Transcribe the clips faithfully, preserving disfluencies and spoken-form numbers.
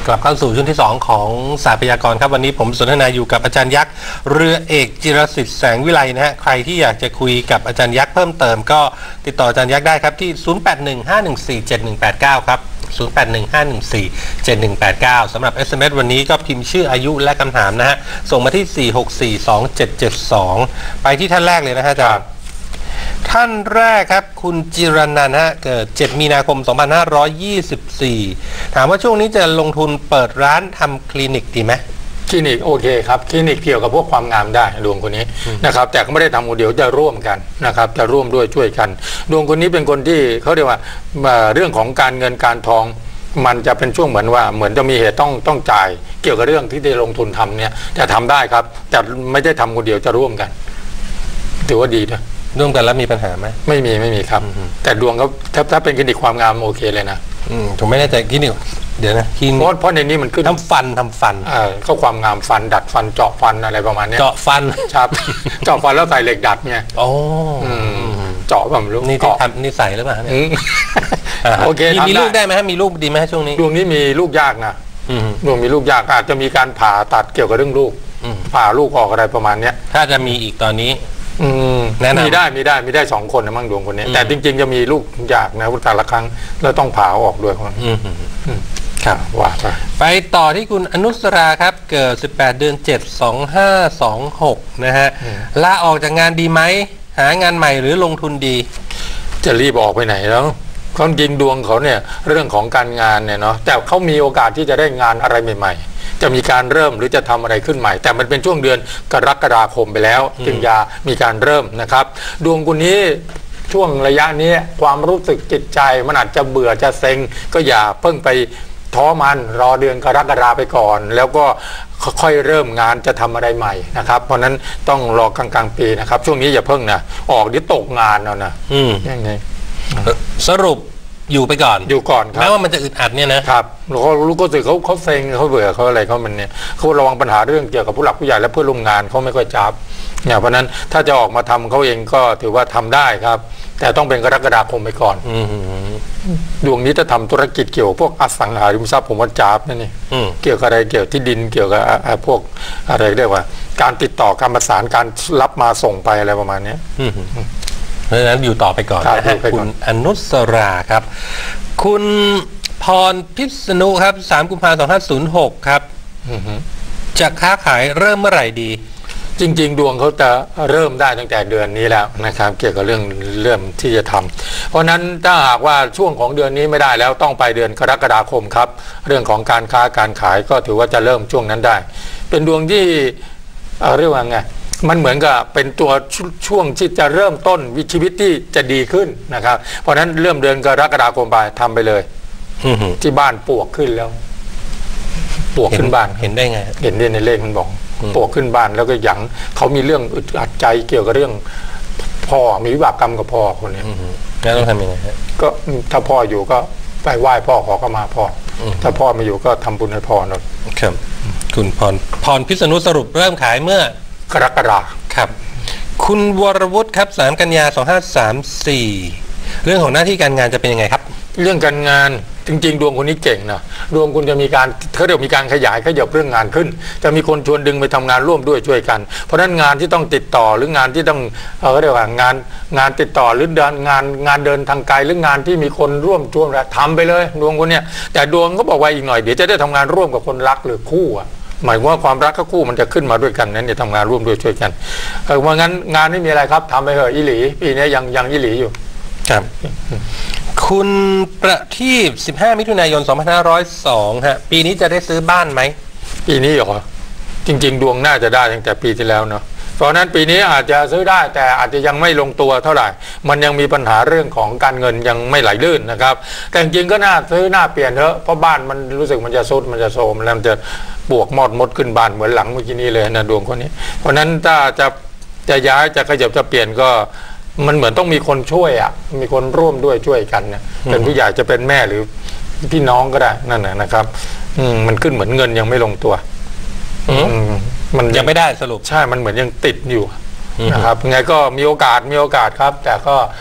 กลับเข้าสู่ช่วงที่สองของศาสตร์พยากรณ์ครับวันนี้ผมสนทนาอยู่กับอาจารย์ยักษ์เรือเอกจิรสิทธิ์แสงวิไลนะฮะใครที่อยากจะคุยกับอาจารย์ยักษ์เพิ่มเติมก็ติดต่ออาจารย์ยักษ์ได้ครับที่ศูนย์ แปด หนึ่ง ห้า หนึ่ง สี่ เจ็ด หนึ่ง แปด เก้าครับศูนย์ แปด หนึ่ง ห้า หนึ่ง สี่ เจ็ด หนึ่ง แปด เก้าสำหรับ เอส เอ็ม เอส วันนี้ก็พิมพ์ชื่ออายุและคำถามนะฮะส่งมาที่ สี่ หก สี่ สอง เจ็ด เจ็ด สองไปที่ท่านแรกเลยนะฮะอาจารย์ท่านแรกครับคุณจิรนันท์ฮะเกิดเจ็ดมีนาคมสองพันห้าร้อยยี่สิบสี่ถามว่าช่วงนี้จะลงทุนเปิดร้านทำคลินิกดีไหมคลินิกโอเคครับคลินิกเกี่ยวกับพวกความงามได้ดวงคนนี้นะครับแต่ก็ไม่ได้ทำคนเดียวจะร่วมกันนะครับจะร่วมด้วยช่วยกันดวงคนนี้เป็นคนที่เขาเรียกว่าเรื่องของการเงินการทองมันจะเป็นช่วงเหมือนว่าเหมือนจะมีเหตุต้องต้องจ่ายเกี่ยวกับเรื่องที่ได้ลงทุนทำเนี่ยแต่ทำได้ครับแต่ไม่ได้ทำคนเดียวจะร่วมกันถือว่าดีนะร่วมกันแล้วมีปัญหาไหมไม่มีไม่มีครับแต่ดวงเขาถ้าถ้าเป็นคลินิกความงามโอเคเลยนะผมไม่แน่ใจคลินิกเดี๋ยวนะคลินิกเพราะเพราะในนี้มันขึ้นทำฟันทำฟันอ่าเข้าความงามฟันดัดฟันเจาะฟันอะไรประมาณนี้เจาะฟันครับเจาะฟันแล้วใส่เหล็กดัดไงโอ้เจาะแบบลูกนี่ที่ทำนี่ใส่หรือเปล่าเนี่ยโอเคมีลูกได้ไหมฮะมีลูกดีไหมช่วงนี้ดวงนี้มีลูกยากนะดวงมีลูกยากอาจจะมีการผ่าตัดเกี่ยวกับเรื่องลูกผ่าลูกออกอะไรประมาณนี้ถ้าจะมีอีกตอนนี้มีได้มีได้มีได้สองคนนะมั่งดวงคนนี้แต่จริงๆจะมีลูกยากนะแต่ละครั้งแล้วต้องผ่าออกด้วยคนครับว่าไปไปต่อที่คุณอนุสราครับเกิดสิบแปดเดือนเจ็ด สองห้าสองหกนะฮะลาออกจากงานดีไหมหางานใหม่หรือลงทุนดีจะรีบออกไปไหนแล้วเขาจริงดวงเขาเนี่ยเรื่องของการงานเนี่ยเนาะแต่เขามีโอกาสที่จะได้งานอะไรใหม่ๆจะมีการเริ่มหรือจะทำอะไรขึ้นใหม่แต่มันเป็นช่วงเดือนกรกฎาคมไปแล้วจึงจะมีการเริ่มนะครับดวงคนนี้ช่วงระยะนี้ความรู้สึกจิตใจมันอาจจะเบื่อจะเซ็งก็อย่าเพิ่งไปท้อมันรอเดือนกรกฎาไปก่อนแล้วก็ค่อยเริ่มงานจะทำอะไรใหม่นะครับเพราะนั้นต้องรอกลางกลางปีนะครับช่วงนี้อย่าเพิ่งนะออกดิตกงานเอานะยังไงสรุปอยู่ไปก่อนอยู่ก่อนครับแม้ว่ามันจะอึดอัดเนี่ยนะครับเขารู้ก็สึกเขาเขาเซ็งเขาเบื่อเขาอะไรเขามันเนี่ยเขาระวังปัญหาเรื่องเกี่ยวกับผู้หลักผู้ใหญ่และเพื่อนร่วมงานเขาไม่ค่อยจับเนี่ยเพราะนั้นถ้าจะออกมาทำเขาเองก็ถือว่าทำได้ครับแต่ต้องเป็นกรกฎาคมไปก่อนดวงนี้จะทำธุรกิจเกี่ยวพวกอสังหาริมทรัพย์ผมว่าจับนั่นนี่เกี่ยวกับอะไรเกี่ยวที่ดินเกี่ยวกับพวกอะไรเรียกว่าการติดต่อการประสานการรับมาส่งไปอะไรประมาณนี้เพราะฉะนั้นอยู่ต่อไปก่อนนะฮะคุณอนุสราครับคุณพรพิษณุครับสามกุมภาพันธ์สองพันห้าร้อยหกครับจะค้าขายเริ่มเมื่อไหร่ดีจริงๆดวงเขาจะเริ่มได้ตั้งแต่เดือนนี้แล้วนะครับเกี่ยวกับเรื่องเริ่มที่จะทำเพราะนั้นถ้าหากว่าช่วงของเดือนนี้ไม่ได้แล้วต้องไปเดือนกรกฎาคมครับเรื่องของการค้าการขายก็ถือว่าจะเริ่มช่วงนั้นได้เป็นดวงที่เรียกว่าไงมันเหมือนกับเป็นตัวช่วงที่จะเริ่มต้นวิชีวิตที่จะดีขึ้นนะครับเพราะนั้นเริ่มเดือนกรกฎาคมไปทำไปเลยที่บ้านปวกขึ้นแล้วปวกขึ้นบ้านเห็นได้ไงเห็นได้ในเลขมันบอกปวกขึ้นบ้านแล้วก็หยั่งเขามีเรื่องอึดอัดใจเกี่ยวกับเรื่องพ่อมีวิบากกรรมกับพ่อคนนี้แล้วต้องทำยังไงก็ถ้าพ่ออยู่ก็ไปไหว้พ่อขอเข้ามาพ่อถ้าพ่อไม่อยู่ก็ทำบุญให้พ่อหน่อยครับคุณพรพรพิษณุสรุปเริ่มขายเมื่อกรกฎาครับคุณวรวุฒิครับสามกันยาสองห้าสามสี่เรื่องของหน้าที่การงานจะเป็นยังไงครับเรื่องการงานจริงๆดวงคนนี้เก่งนะดวงคุณจะมีการเขาเรียกมีการขยายขยับเรื่องงานขึ้นจะมีคนชวนดึงไปทำงานร่วมด้วยช่วยกันเพราะฉะนั้นงานที่ต้องติดต่อหรืองานที่ต้องเขาเรียกว่างานงานติดต่อหรือเดินงานงานเดินทางไกลหรืองานที่มีคนร่วมชวนทำไปเลยดวงคนเนี้ยแต่ดวงก็บอกว่าอีกหน่อยเดี๋ยวจะได้ทำงานร่วมกับคนรักหรือคู่อ่ะหมายว่าความรักกับคู่มันจะขึ้นมาด้วยกันนั้นจะทำงานร่วมด้วยช่วยกันเออว่างั้นงานไม่มีอะไรครับทำไปเถอะอีหลีปีนี้ยังยังอีหลีอยู่ครับคุณประทีปสิบห้ามิถุนายนสองพันห้าร้อยสองฮะปีนี้จะได้ซื้อบ้านไหมปีนี้เหรอจริงๆดวงน่าจะได้ตั้งแต่ปีที่แล้วเนาะเพราะนั้นปีนี้อาจจะซื้อได้แต่อาจจะยังไม่ลงตัวเท่าไหร่มันยังมีปัญหาเรื่องของการเงินยังไม่ไหลลื่นนะครับแต่จริงๆก็น่าซื้อน่าเปลี่ยนเถอะเพราะบ้านมันรู้สึกมันจะซุดมันจะโทรมแล้วมันจะบวกมอดมดขึ้นบ้านเหมือนหลังเมื่อกี้นี้เลยนะดวงคนนี้เพราะนั้นถ้าจะจะย้ายจะขยับจะเปลี่ยนก็มันเหมือนต้องมีคนช่วยอ่ะมีคนร่วมด้วยช่วยกันเนี่ยเป็นผู้ใหญ่จะเป็นแม่หรือพี่น้องก็ได้นั่นแหละนะครับอืมมันขึ้นเหมือนเงินยังไม่ลงตัวมันยังไม่ได้สรุปใช่มันเหมือนยังติดอยู่นะครับไงก็มีโอกาสมีโอกาสครับแต่ก็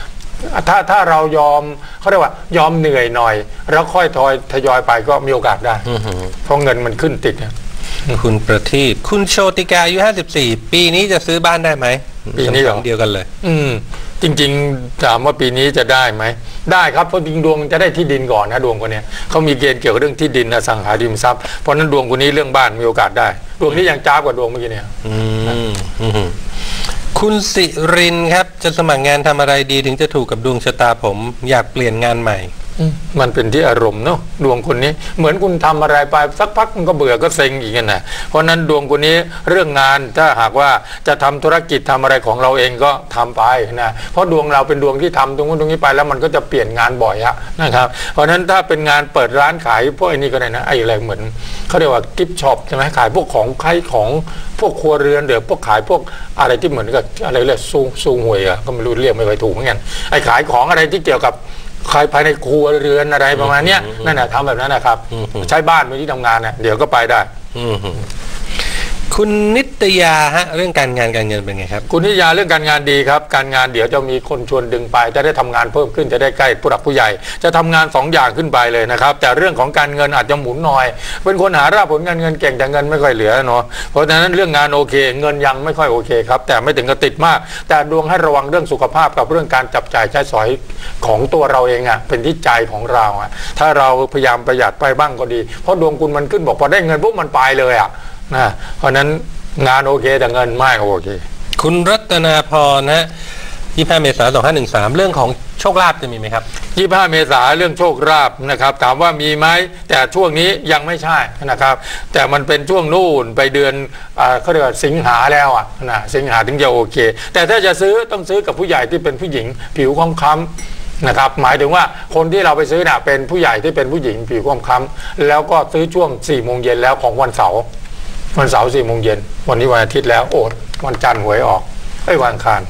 ถ้าถ้าเรายอมเขาเรียกว่ายอมเหนื่อยหน่อยแล้วค่อยทอยทยอยไปก็มีโอกาสได้เพราะเงินมันขึ้นติดคุณประทีปคุณโชติกาอายุห้าสิบสี่ปีนี้จะซื้อบ้านได้ไหมปีนี้เหรอเดียวกันเลยอืมจริงๆถามว่าปีนี้จะได้ไหมได้ครับเพราะจริงดวงจะได้ที่ดินก่อนนะดวงคนนี้เขามีเกณฑ์เกี่ยวกับเรื่องที่ดินอสังหาริมทรัพย์เพราะนั้นดวงคนนี้เรื่องบ้านมีโอกาสได้ดวงนี้ยังจ้ากว่าดวงเมื่อกี้เนี่ยอืมคุณสิรินครับจะสมัครงานทำอะไรดีถึงจะถูกกับดวงชะตาผมอยากเปลี่ยนงานใหม่มันเป็นที่อารมณ์เนาะดวงคนนี้เหมือนคุณทำอะไรไปสักพักมันก็เบื่อก็เซ็งอีกนะเพราะนั้นดวงคนนี้เรื่องงานถ้าหากว่าจะทำธุรกิจทำอะไรของเราเองก็ทำไปนะเพราะดวงเราเป็นดวงที่ทำตรงนู้นตรงนี้ไปแล้วมันก็จะเปลี่ยนงานบ่อยอะนะครับเพราะนั้นถ้าเป็นงานเปิดร้านขายพวกไอ้นี่ก็ได้นะไอ้อะไรเหมือนเขาเรียกว่ากิฟต์ช็อปใช่ไหมขายพวกของขายของพวกครัวเรือนหรือพวกขายพวกอะไรที่เหมือนกับอะไรเรียกซูซูหวยอะก็ไม่รู้เรียกไม่ค่อยถูกเหมือนกันไอ้ขายของอะไรที่เกี่ยวกับขายภายในครัวเรือนอะไรประมาณนี้นั่นแหละทำแบบนั้นนะครับใช้บ้านเป็นที่ทำงานเนี่ยเดี๋ยวก็ไปได้คุณนิตยาฮะเรื่องการงานการเงินเป็นไงครับคุณนิตยาเรื่องการงานดีครับการงานเดี๋ยวจะมีคนชวนดึงไปจะได้ทำงานเพิ่มขึ้นจะได้ใกล้ผู้หลักผู้ใหญ่จะทำงานสองอย่างขึ้นไปเลยนะครับแต่เรื่องของการเงินอาจจะหมุนหน่อยเป็นคนหารากผลงานเงินเก่งแต่เงินไม่ค่อยเหลือเนาะเพราะฉะนั้นเรื่องงานโอเคเงินยังไม่ค่อยโอเคครับแต่ไม่ถึงกับติดมากแต่ดวงให้ระวังเรื่องสุขภาพกับเรื่องการจับจ่ายใช้สอยของตัวเราเองอ่ะเป็นที่ใจของเราอ่ะถ้าเราพยายามประหยัดไปบ้างก็ดีเพราะดวงคุณมันขึ้นบอกพอได้เงินปุ๊บมันไปเลยอ่ะนะเพราะนั้นงานโอเคแต่เงินไม่โอเคคุณรัตนาพรนะยี่สิบห้าเมษายนสองพันห้าร้อยสิบสามเรื่องของโชคลาภจะมีไหมครับยี่สิบห้าเมษายนเรื่องโชคลาภนะครับถามว่ามีไหมแต่ช่วงนี้ยังไม่ใช่นะครับแต่มันเป็นช่วงนู่นไปเดือนเขาเรียกว่าสิงหาแล้วอ่ะนะสิงหาถึงจะโอเคแต่ถ้าจะซื้อต้องซื้อกับผู้ใหญ่ที่เป็นผู้หญิงผิวค้ำๆนะครับหมายถึงว่าคนที่เราไปซื้อน่ะเป็นผู้ใหญ่ที่เป็นผู้หญิงผิวค้ำๆแล้วก็ซื้อช่วงสี่โมงเย็นแล้วของวันเสาร์วันเสาร์สี่โมงเย็นวันนี้วันอาทิตย์แล้วโอ้วันจันทร์หวยออกไอ้วันอังคาร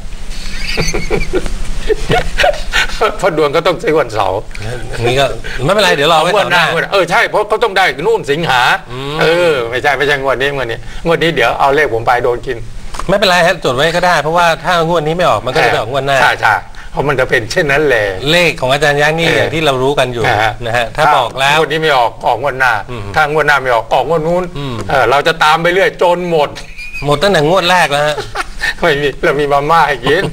เพราะดวงก็ต้องซื้อวันเสาร์นี่ก็ไม่เป็นไรเดี๋ยวรอไว้ต่อหน้าเออใช่เพราะเขาต้องได้นู่นสิงหาเออไม่ใช่ไม่ใช่งวดนี้งวดนี้งวดนี้เดี๋ยวเอาเลขผมไปโดนกินไม่เป็นไรฮะจดไว้ก็ได้เพราะว่าถ้างวดนี้ไม่ออกมันก็จะไปออกงวดหน้าใช่ใช่เพราะมันจะเป็นเช่นนั้นแหละเลขของอาจารย์ยักษ์นี่อย่างที่เรารู้กันอยู่นะฮะถ้าบอกแล้วงวดนี้ไม่ออกออกงวดหน้าถ้างวดหน้าไม่ออกออกงวดนู้นเออเราจะตามไปเรื่อยจนหมดหมดตั้งแต่งวดแรกแล้วฮะไม่มีเรามีมาม่าให้กิน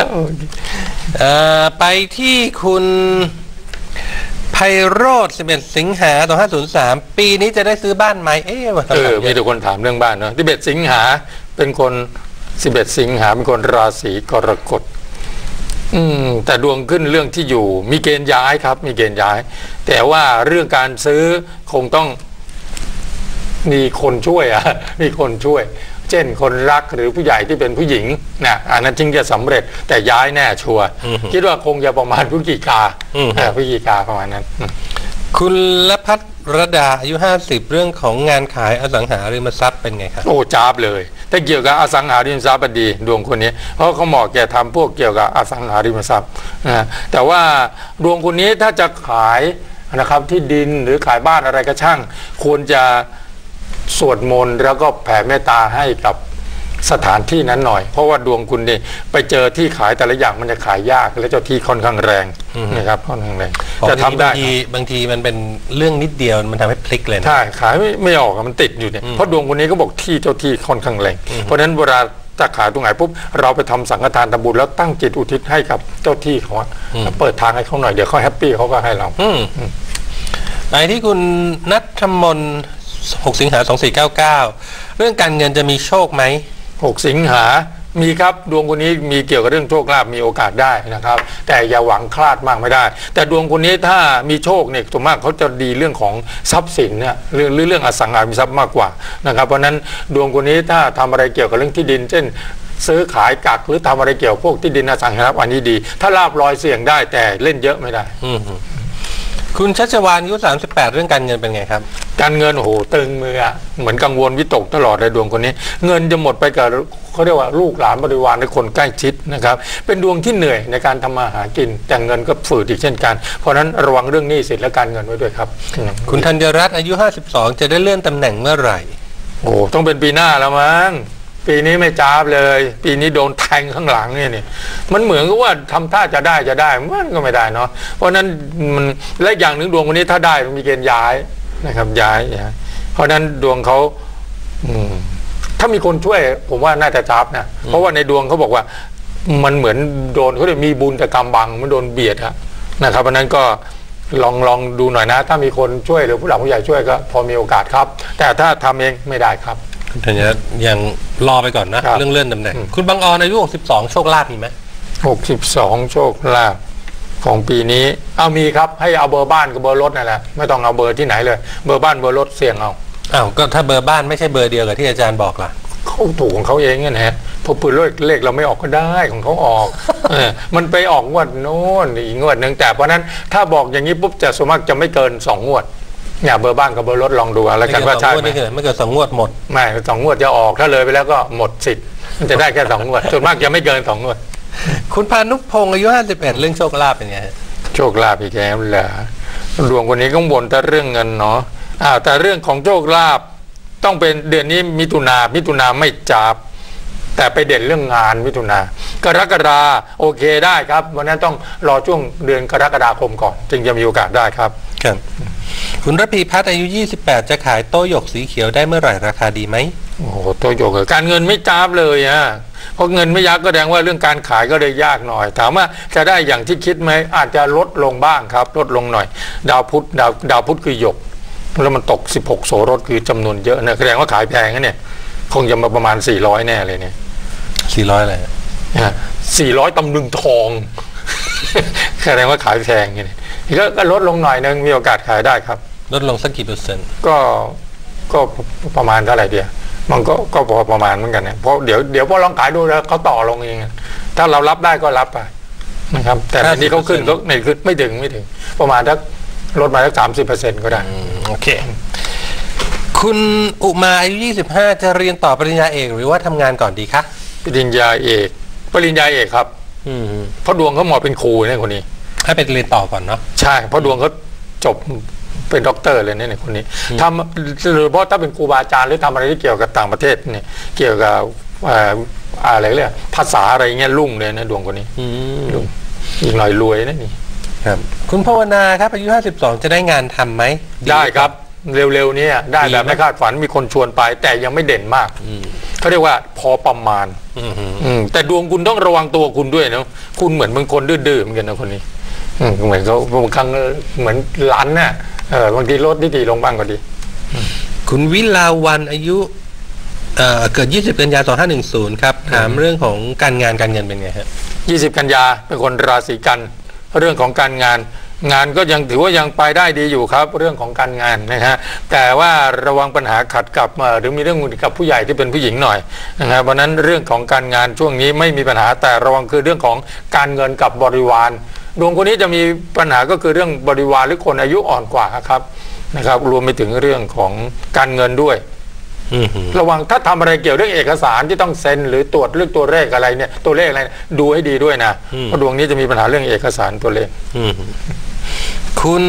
ไปที่คุณไพโรจน์สิบเอ็ดสิงหาสองพันห้าร้อยสามปีนี้จะได้ซื้อบ้านไหมเอ๊ะเออมีทุกคนถามเรื่องบ้านเนาะสิบเอ็ดสิงหาเป็นคนสิบเอ็ดสิงหาเป็นคนราศีกรกฎอืมแต่ดวงขึ้นเรื่องที่อยู่มีเกณฑ์ย้ายครับมีเกณฑ์ย้ายแต่ว่าเรื่องการซื้อคงต้องมีคนช่วยอ่ะมีคนช่วยเช่นคนรักหรือผู้ใหญ่ที่เป็นผู้หญิงนะอันนั้นจึงจะสำเร็จแต่ย้ายแน่ชัวร์คิดว่าคงจะประมาณพฤศจิกาพฤศจิกาประมาณนั้นคุณละพัฒรดาอายุห้าสิบเรื่องของงานขายอสังหาริมทรัพย์เป็นไงครับโอ้จ้าบเลยถ้าเกี่ยวกับอสังหาริมทรัพย์ดีดวงคนนี้เพราะเขาเหมาะแก่ทำพวกเกี่ยวกับอสังหาริมทรัพย์นะแต่ว่าดวงคนนี้ถ้าจะขายนะครับที่ดินหรือขายบ้านอะไรก็ช่างควรจะสวดมนต์แล้วก็แผ่เมตตาให้กับสถานที่นั้นหน่อยเพราะว่าดวงคุณนี่ไปเจอที่ขายแต่ละอย่างมันจะขายยากและเจ้าที่ค่อนข้างแรงนะครับค่อนข้างแรงจะทำได้บางทีมันเป็นเรื่องนิดเดียวมันทำให้พลิกเลยนะใช่ขายไม่ไม่ออกมันติดอยู่เนี่ยเพราะดวงคนนี้ก็บอกที่เจ้าที่ค่อนข้างแรงเพราะฉะนั้นเวลาจะขายตรงไหนปุ๊บเราไปทำสังฆทานทำบุญแล้วตั้งจิตอุทิศให้กับเจ้าที่เขาเปิดทางให้เขาหน่อยเดี๋ยวเขาแฮปปี้เขาก็ให้เราไปที่คุณณัฐมนหกสิงหาสองสี่เก้าเก้าเรื่องการเงินจะมีโชคไหมหกสิงหามีครับดวงคนนี้มีเกี่ยวกับเรื่องโชคลาภมีโอกาสได้นะครับแต่อย่าหวังคลาดมากไม่ได้แต่ดวงคนนี้ถ้ามีโชคเนี่ยส่วนมากเขาจะดีเรื่องของทรัพย์สินเนี่ยหรือเรื่องอสังหาริมทรัพย์มากกว่านะครับเพราะนั้นดวงคนนี้ถ้าทำอะไรเกี่ยวกับเรื่องที่ดินเช่นซื้อขายกักหรือทำอะไรเกี่ยวกับพวกที่ดินอสังหาริมทรัพย์อันนี้ดีถ้าลาบลอยเสี่ยงได้แต่เล่นเยอะไม่ได้คุณชัชวานอายุสามสิบแปดเรื่องการเงินเป็นไงครับการเงินโอ้โหตึงมือเหมือนกังวลวิตกตลอดเลยดวงคนนี้เงินจะหมดไปกับเขาเรียกว่าลูกหลานบริวารในคนใกล้ชิดนะครับเป็นดวงที่เหนื่อยในการทำมาหากินแต่เงินก็ฝืดอีกเช่นกันเพราะนั้นระวังเรื่องหนี้สินและการเงินไว้ด้วยครับคุณธัญรัตน์อายุห้าสิบสองจะได้เลื่อนตำแหน่งเมื่อไหร่โอ้ต้องเป็นปีหน้าแล้วมั้งปีนี้ไม่จ้าบเลย ปีนี้โดนแทงข้างหลังเนี่ยนี่มันเหมือนกับว่าทำท่าจะได้จะได้มันก็ไม่ได้เนาะเพราะนั้นมันและอย่างหนึ่งดวงวันนี้ถ้าได้มันมีเกณฑ์ย้ายนะครับย้ายเพราะนั้นดวงเขาถ้ามีคนช่วยผมว่าน่าจะจ้าบนะเพราะว่าในดวงเขาบอกว่ามันเหมือนโดนเขาเรียกมีบุญแต่กรรมบังมันโดนเบียดนะครับเพราะนั้นก็ลองลองดูหน่อยนะถ้ามีคนช่วยหรือผู้หลักผู้ใหญ่ช่วยก็พอมีโอกาสครับแต่ถ้าทำเองไม่ได้ครับท่านจะยังรอไปก่อนนะเรื่องเลื่อนตำแหน่งคุณบางออนอายุหกสิบสองโชคลาภมีไหมหกสิบสองโชคลาภของปีนี้เอามีครับให้เอาเบอร์บ้านกับเบอร์รถนั่นแหละไม่ต้องเอาเบอร์ที่ไหนเลยเบอร์บ้านเบอร์รถเสี่ยงเอาอ้าวก็ถ้าเบอร์บ้านไม่ใช่เบอร์เดียวกับที่อาจารย์บอกล่ะเขาถูกของเขาเองนะฮะพอปืนเลขเลขเราไม่ออกก็ได้ของเขาออก มันไปออกงวดโน้นอีกงวดหนึ่งแต่เพราะนั้นถ้าบอกอย่างนี้ปุ๊บจะสมมติจะไม่เกินสองงวดเนี่ยเบอร์บ้านกับเบอร์รถลองดูอะไรกันว่าใช่ไหมไม่เกินไม่เกินสองงวดหมดไม่สองงวดจะออกถ้าเลยไปแล้วก็หมดสิทธิ์มันจะได้แค่สองงวดส่วนมากจะไม่เกินสองงวดคุณพานุพงศ์อายุห้าสิบเอ็ดเรื่องโชคลาภเป็นไงโชคลาภอีกแล้วเหรอดวงคนนี้ก็บ่นแต่เรื่องเงินเนาะอ้าวแต่เรื่องของโชคลาภต้องเป็นเดือนนี้มิถุนามิถุนาไม่จับแต่ไปเด่นเรื่องงานมิถุนากรกฎาโอเคได้ครับวันนั้นต้องรอช่วงเดือนกรกฎาคมก่อนจึงจะมีโอกาสได้ครับครับคุณระพีพัฒน์อายุยี่สิบแปดจะขายโต้หยกสีเขียวได้เมื่อไหร่ราคาดีไหมโอ้โต้หยกการเงินไม่จ้าบเลยอ่ะเพราะเงินไม่ยักก็แสดงว่าเรื่องการขายก็เลยยากหน่อยถามว่าจะได้อย่างที่คิดไหมอาจจะลดลงบ้างครับลดลงหน่อยดาวพุธดาวดาวพุธคือหยกแล้วมันตกสิบหกโสรถคือจำนวนเยอะนะแสดงว่าขายแพงนะเนี่ยคงจะมาประมาณสี่ร้อยแน่เลยเนี่ยสี่ร้อยอะไรสี่ร้อยตำลึงทองแสดงว่าขายแพงไงก็ลดลงหน่อยนึงมีโอกาสขายได้ครับลดลงสักกี่เปอร์เซ็นต์ก็ก็ประมาณเท่าไหร่เดียวมันก็ก็พอประมาณเหมือนกันเนี่ยเพราะเดี๋ยวเดี๋ยวพอลองขายดูแล้วเขาต่อลงเองถ้าเรารับได้ก็รับไปนะครับแต่อันนี้เขาขึ้นก็ไม่ขึ้นไม่ถึงไม่ถึงประมาณถ้าลดมาสักสามสิบเปอร์เซ็นต์ก็ได้โอเคคุณอุมาอายุยี่สิบห้าจะเรียนต่อปริญญาเอกหรือว่าทำงานก่อนดีคะปริญญาเอกปริญญาเอกครับเพราะดวงเขาเหมาะเป็นครูเนี่ยคนนี้ให้ไปเรียนต่อก่อนเนาะใช่เพราะดวงเขาจบเป็นด็อกเตอร์เลยเนี่ยคนนี้ทำหรือเพราะถ้าเป็นครูบาอาจารย์หรือทำอะไรที่เกี่ยวกับต่างประเทศเนี่ยเกี่ยวกับอะไรเรียกภาษาอะไรเงี้ยลุ่งเลยนะดวงคนนี้ลุ่งอีกหน่อยรวยนะนี่ครับคุณภาวนาครับอายุห้าสิบสองจะได้งานทํำไหมได้ครับเร็วๆนี้ได้แบบไม่คาดฝันมีคนชวนไปแต่ยังไม่เด่นมากเขาเรียกว่าพอประมาณแต่ดวงคุณต้องระวังตัวคุณด้วยนะคุณเหมือนบางคนดื้อๆเหมือนกันนะคนนี้เหมือนเขาบางครั้งเหมือนล้านน่ะเออบางทีลดนิดๆลงบ้างก็ดีคุณวิลาวันอายุเอ่อเกิดยี่สิบกันยาสองห้าหนึ่งศูนย์ครับถามเรื่องของการงานการเงินเป็นไงฮะยี่สิบกันยาเป็นคนราศีกันเรื่องของการงานงานก็ยังถือว่ายังไปได้ดีอยู่ครับเรื่องของการงานนะฮะแต่ว่าระวังปัญหาขัดกับหรือมีเรื่องกับผู้ใหญ่ที่เป็นผู้หญิงหน่อยนะครับเพราะนั้นเรื่องของการงานช่วงนี้ไม่มีปัญหาแต่ระวังคือเรื่องของการเงินกับบริวารดวงคนนี้จะมีปัญหาก็คือเรื่องบริวารหรือคนอายุอ่อนกว่าครับนะครับรวมไปถึงเรื่องของการเงินด้วยระวังถ้าทำอะไรเกี่ยวเรื่องเอกสารที่ต้องเซ็นหรือตรวจเรื่องตัวเลขอะไรเนี่ยตัวเลขอะไรดูให้ดีด้วยนะเพราะดวงนี้จะมีปัญหาเรื่องเอกสารตัวเลขคุณ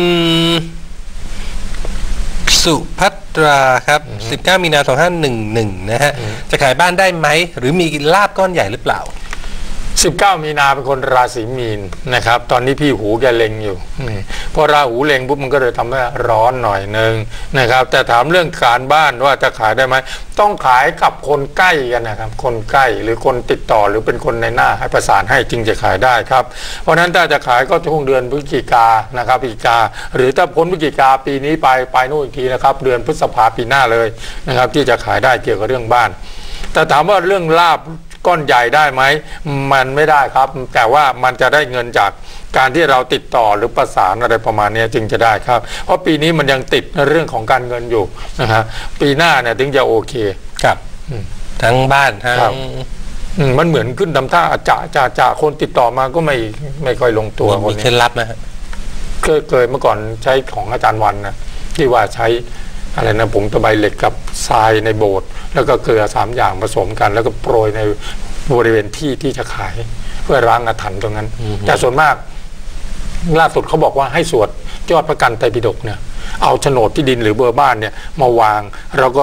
สุภัตราครับสิบเก้ามีนาสองห้าหนึ่งหนึ่งนะฮะจะขายบ้านได้ไหมหรือมีลาภก้อนใหญ่หรือเปล่าสิบเก้ามีนาเป็นคนราศีมีนนะครับตอนนี้พี่หูแกเล็งอยู่พอราหูเล็งปุ๊บมันก็เลยทำให้ร้อนหน่อยนึงนะครับแต่ถามเรื่องการบ้านว่าจะขายได้ไหมต้องขายกับคนใกล้กันนะครับคนใกล้หรือคนติดต่อหรือเป็นคนในหน้าให้ประสานให้จึงจะขายได้ครับเพราะนั้นถ้าจะขายก็ช่วงเดือนพฤศจิกานะครับพฤศจิกาหรือถ้าพ้นพฤศจิกาปีนี้ไปไปนู่นอีกทีนะครับเดือนพฤษภาปีหน้าเลยนะครับที่จะขายได้เกี่ยวกับเรื่องบ้านแต่ถามว่าเรื่องลาภก้อนใหญ่ได้ไหมมันไม่ได้ครับแต่ว่ามันจะได้เงินจากการที่เราติดต่อหรือประสานอะไรประมาณนี้จึงจะได้ครับเพราะปีนี้มันยังติดเรื่องของการเงินอยู่นะฮะปีหน้าเนี่ยถึงจะโอเคครับทั้งบ้านทั้งมันเหมือนขึ้นทำท่าจะจะจะคนติดต่อมาก็ไม่ไม่ค่อยลงตัวคนนี้มีเคล็ดลับนะฮะเคยเคยเมื่อก่อนใช้ของอาจารย์วันนะที่ว่าใช้อะไรนะผงตะไบเหล็กกับทรายในโบสถ์แล้วก็เกลือสามอย่างผสมกันแล้วก็โปรยในบริเวณที่ที่จะขายเพื่อล้างอาถรรพ์ตรงนั้นแต่ส่วนมากล่าสุดเขาบอกว่าให้สวดยอดพระกันไตรปิฎกเนี่ยเอาโฉนดที่ดินหรือเบอร์บ้านเนี่ยมาวางแล้วก็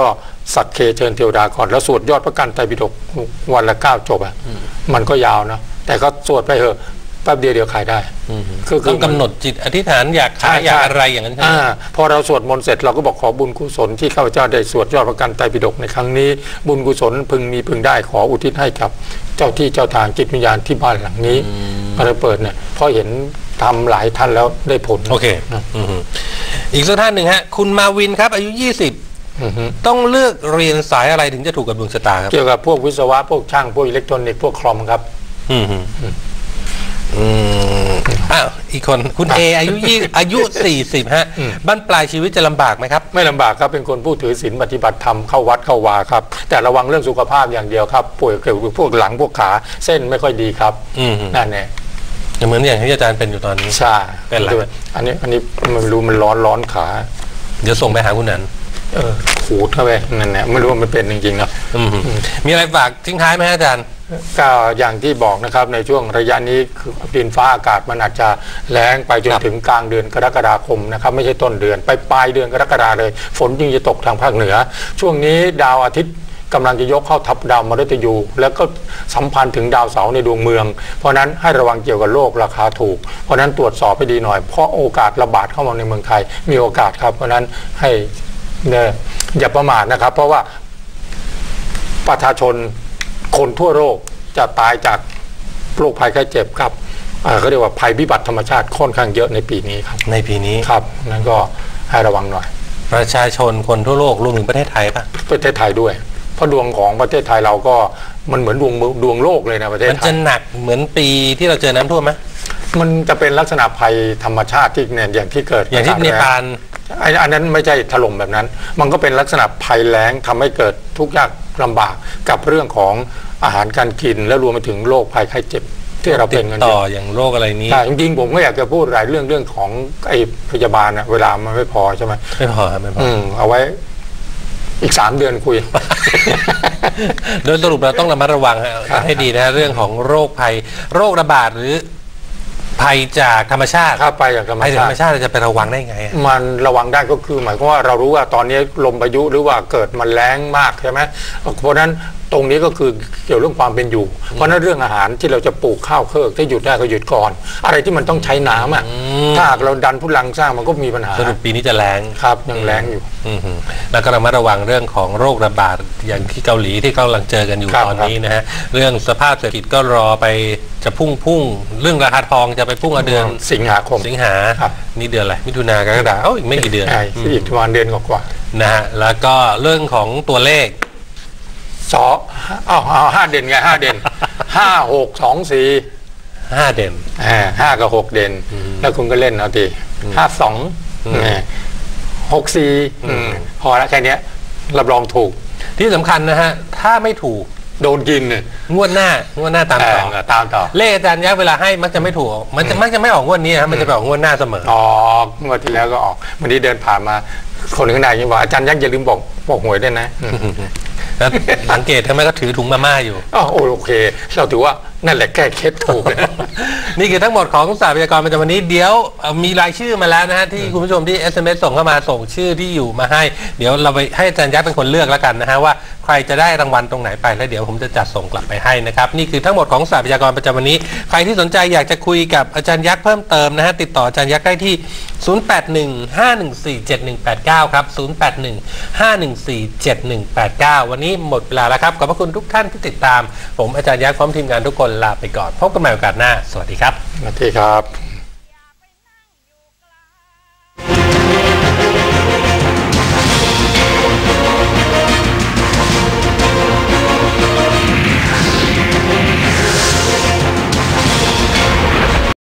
สักเคเชิญเทวดาก่อนแล้วสวดยอดพระกันไตรปิฎกวันละเก้าจบอ่ะมันก็ยาวนะแต่ก็สวดไปเถอะแป๊บเดียวเดียวขายได้คือต้องกำหนดจิตอธิษฐานอยากขายอยากอะไรอย่างนั้นใช่ไหมพอเราสวดมนต์เสร็จเราก็บอกขอบุญกุศลที่ข้าพเจ้าได้สวดยอดพระกันไตรปิฎกในครั้งนี้บุญกุศลพึงมีพึงได้ขออุทิศให้กับเจ้าที่เจ้าทางจิตวิญญาณที่บ้านหลังนี้มาเปิดเนี่ยพอเห็นทำหลายท่านแล้วได้ผลโอเคอีกสักท่านหนึ่งฮะคุณมาวินครับอายุยี่สิบต้องเลือกเรียนสายอะไรถึงจะถูกกับดวงชะตาครับเกี่ยวกับพวกวิศวะพวกช่างพวกอิเล็กทรอนิกส์พวกคอมครับอืมอืมอ้าวอีกคนคุณเออายุยี่อายุสี่สิบฮะบ้านปลายชีวิตจะลำบากไหมครับไม่ลำบากครับเป็นคนผู้ถือศีลปฏิบัติธรรมเข้าวัดเข้าวาครับแต่ระวังเรื่องสุขภาพอย่างเดียวครับป่วยเกี่ยวกับพวกหลังพวกขาเส้นไม่ค่อยดีครับนั่นแน่เหมือนอย่างที่อาจารย์เป็นอยู่ตอนนี้ใช่เป็นอะไรอันนี้อันนี้มันรู้มันร้อนร้อนขาเดี๋ยวส่งไปหาคุณนันเออขูดเข้าไปนั่นแหละไม่รู้ว่ามันเป็นจริงๆเนาะมีอะไรฝากทิ้งท้ายไหมอาจารย์ก็อย่างที่บอกนะครับในช่วงระยะนี้คือดินฟ้าอากาศมันอาจจะแล้งไปจนถึงกลางเดือนกรกฎาคมนะครับไม่ใช่ต้นเดือนไปปลายเดือนกรกฎาเลยฝนจึงจะตกทางภาคเหนือช่วงนี้ดาวอาทิตย์กำลังจะยกเข้าทับดาวมฤตยูแล้วก็สัมพันธ์ถึงดาวเสาร์ในดวงเมืองเพราะนั้นให้ระวังเกี่ยวกับโรคราคาถูกเพราะนั้นตรวจสอบให้ดีหน่อยเพราะโอกาสระบาดเข้ามาในเมืองไทยมีโอกาสครับเพราะนั้นให้เนี่ยอย่าประมาทนะครับเพราะว่าประชาชนคนทั่วโลกจะตายจากโรคภัยไข้เจ็บครับเขาเรียกว่าภัยพิบัติธรรมชาติค่อนข้างเยอะในปีนี้ครับในปีนี้ครับนั้นก็ให้ระวังหน่อยประชาชนคนทั่วโลกรวมถึงประเทศไทยป่ะประเทศไทยด้วยเพราะดวงของประเทศไทยเราก็มันเหมือนดวงดวงโลกเลยนะประเทศไทยมันจะหนักเหมือนปีที่เราเจอน้ำท่วมไหมมันจะเป็นลักษณะภัยธรรมชาติที่เนี่ยอย่างที่เกิดอย่างที่เนปาลอันนั้นไม่ใช่ถล่มแบบนั้นมันก็เป็นลักษณะภัยแล้งทำให้เกิดทุกข์ยากลำบากกับเรื่องของอาหารการกินและรวมไปถึงโรคภัยไข้เจ็บที่เราเป็นกันต่ออย่างโรคอะไรนี้จริงๆผมก็อยากจะพูดหลายเรื่องเรื่องของไอ้พยาบาลนะเวลามันไม่พอใช่ไหมไม่พอครับไม่พอเอาไว้อีกสามเดือนคุยโดยสรุปเราต้องระมัดระวังให้ดีนะเรื่องของโรคภัยโรคระบาดหรือภัยจากธรรมชาติถ้าไปจากธรรมชาติธรรมชาติจะไประวังได้ไงมันระวังได้ก็คือหมายความว่าเรารู้ว่าตอนนี้ลมพายุหรือว่าเกิดมันแรงมากใช่ไหมเพราะนั้นตรงนี้ก็คือเกี่ยวเรื่องความเป็นอยู่เพราะนั้นเรื่องอาหารที่เราจะปลูกข้าวเครือถ้าหยุดได้ก็หยุดก่อนอะไรที่มันต้องใช้น้ำอ่ะถ้าเราดันพุลังสร้างมันก็มีปัญหาสรุปปีนี้จะแรงครับยังแรงอยู่แล้วก็ระมัดระวังเรื่องของโรคระบาดอย่างที่เกาหลีที่กำลังเจอกันอยู่ตอนนี้นะฮะเรื่องสภาพเศรษฐกิจก็รอไปจะพุ่งพุ่งเรื่องราคาทองจะไปพุ่งเดือนสิงหาคมสิงหานี่เดือนอะไรมิถุนากรกฎาคมอีกไม่กี่เดือนอีกประมาณเดือนกว่านะฮะแล้วก็เรื่องของตัวเลขสออ้าวห้าเด่นไงห้าเด่นห้าหกสองสี่ห้าเด่นอ่าห้ากับหกเด่นแล้วคุณก็เล่นเอาทีห้าสองหกสี่พอแล้วแค่นี้รับรองถูกที่สำคัญนะฮะถ้าไม่ถูกโดนกินเนี่ยงวดหน้างวดหน้าตามต่อตามต่อเลขอาจารย์ยักษ์เวลาให้มักจะไม่ถูกมันจะมักจะไม่ออกงวดนี้นะมันจะไปออกงวดหน้าเสมอออกงวดที่แล้วก็ออกวันนี้เดินผ่านมาคนข้างในยังบอกอาจารย์ยักษ์อย่าลืมบอกบอกหวยด้วยนะแล้วสังเกตทำไมก็ถือถุงมาม่าอยู่อ๋อโอเคเราถือว่านั่นแหละแก้เคล็ดถูกนี่คือทั้งหมดของศาสตร์พยากรณ์ประจำวันนี้เดี๋ยวมีรายชื่อมาแล้วนะฮะที่คุณผู้ชมที่ เอส เอ็ม เอส ส่งเข้ามาส่งชื่อที่อยู่มาให้เดี๋ยวเราไปให้อาจารย์ยักษ์เป็นคนเลือกแล้วกันนะฮะว่าใครจะได้รางวัลตรงไหนไปแล้วเดี๋ยวผมจะจัดส่งกลับไปให้นะครับนี่คือทั้งหมดของศาสตร์พยากรณ์ประจำวันนี้ใครที่สนใจอยากจะคุยกับอาจารย์ยักษ์เพิ่มเติมนะฮะติดต่ออาจารย์ยักษ์ได้ที่ศูนย์ แปด หนึ่ง ห้า หนึ่ง สี่ เจ็ด หนึ่ง แปด เก้าครับศูนย์ แปด หนึ่ง ห้า หนึ่ง สี่ เจ็ด หนึ่ง แปด เก้าวันนี้หมดเวลาแล้วครับขอบพระคุณทุกท่านที่ติดตามผมอาจารย์ยักษ์พร้อมทีมงานทุกคนลาไปก่อนพบกันใหม่โอกาสหน้าสวัสดีครับสวัสดีครับ